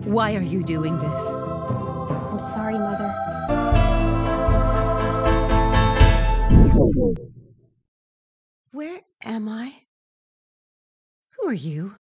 Why are you doing this? I'm sorry, Mother. Where am I? Who are you?